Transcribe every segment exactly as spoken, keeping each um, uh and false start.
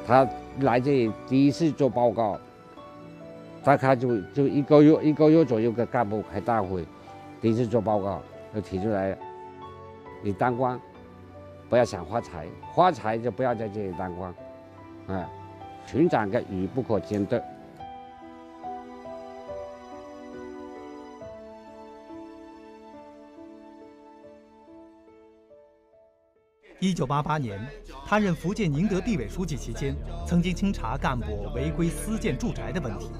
他来这里第一次做报告，大概就就一个月一个月左右的干部开大会，第一次做报告就提出来，你当官不要想发财，发财就不要在这里当官，啊，群长跟鱼不可兼得。 一九八八年，他任福建宁德地委书记期间，曾经清查干部违规私建住宅的问题。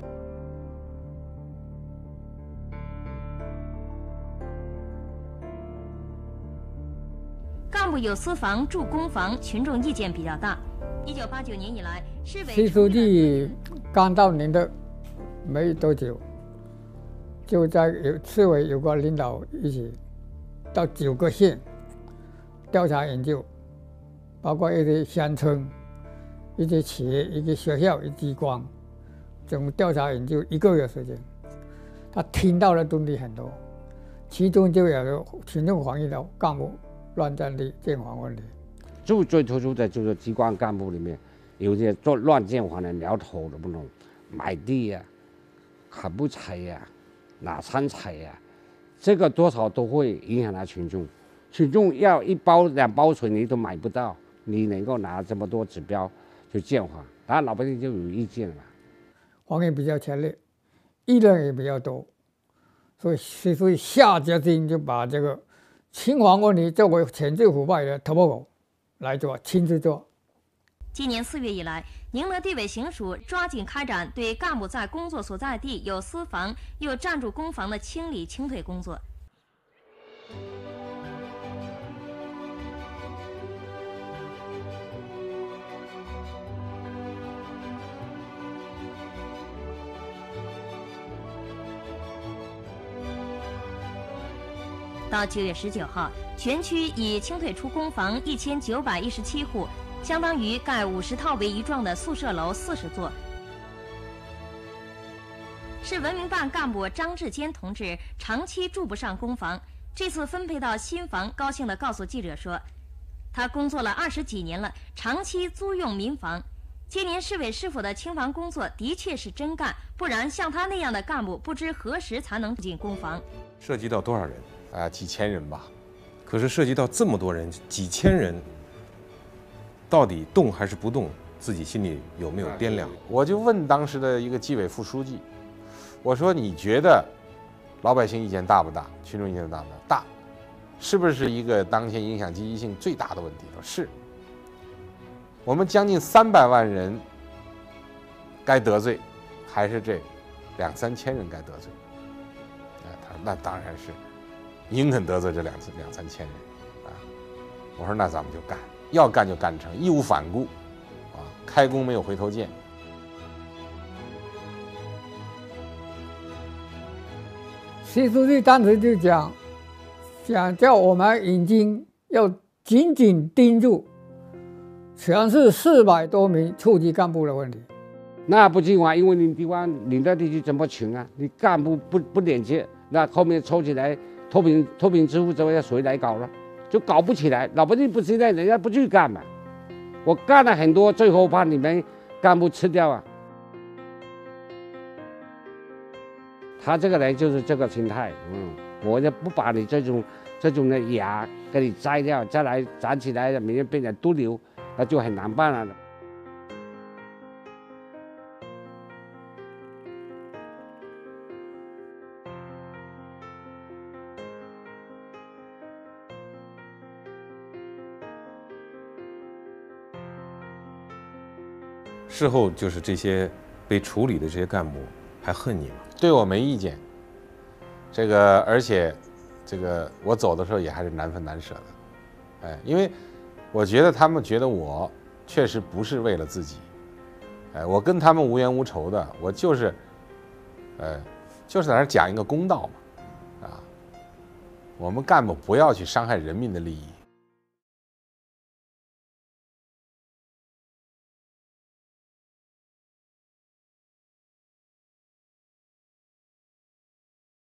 干部有私房住公房，群众意见比较大。一九八九年以来，市委习书记刚到宁德没多久，就在有市委有个领导一起到九个县调查研究，包括一些乡村、一些企业、一些学校、一些机关，总共调查研究一个月时间。他听到的东西很多，其中就有群众反映到干部乱占地建房问题。 就最突出的就是机关干部里面有些做乱建房的苗头都不懂，买地呀、啊、砍不柴呀、啊、拿山柴呀、啊，这个多少都会影响到群众。群众要一包两包水泥都买不到，你能够拿这么多指标去建房，当然老百姓就有意见了。 反应比较强烈，议论也比较多，所以所以下决心就把这个清房问题作为前最腐败的突破口来做，亲自做。 今年四月以来，宁德地委行署抓紧开展对干部在工作所在地有私房又占住公房的清理清退工作。到九月十九号，全区已清退出公房一千九百一十七户，相当于盖五十套为一幢的宿舍楼四十座。市文明办干部张志坚同志长期住不上公房，这次分配到新房，高兴地告诉记者说，他工作了二十几年了，长期租用民房。今年市委市府的清房工作的确是真干，不然像他那样的干部，不知何时才能住进公房。 涉及到多少人？啊，几千人吧。可是涉及到这么多人，几千人，到底动还是不动，自己心里有没有掂量？我就问当时的一个纪委副书记，我说你觉得老百姓意见大不大？群众意见大不大？大，是不是一个当前影响积极性最大的问题？说是。我们将近三百万人该得罪，还是这两三千人该得罪？啊，他说那当然是宁肯得罪这两两三千人啊。我说那咱们就干，要干就干成，义无反顾啊，开弓没有回头箭。 习书记当时就讲，想叫我们眼睛要紧紧盯住全市四百多名处级干部的问题。 那不尽啊，因为你地方你的地区这么穷啊，你干部不不连接，那后面抽起来脱贫脱贫致富，这要谁来搞了？就搞不起来，老百姓不期待，人家不去干嘛。我干了很多，最后把你们干部吃掉啊。他这个人就是这个心态，嗯，我就不把你这种这种的芽给你摘掉，再来长起来，明天变成毒瘤，那就很难办了。 事后就是这些被处理的这些干部还恨你吗？对我没意见，这个而且这个我走的时候也还是难分难舍的，哎，因为我觉得他们觉得我确实不是为了自己，哎，我跟他们无冤无仇的，我就是，呃，就是在那讲一个公道嘛，啊，我们干部不要去伤害人民的利益。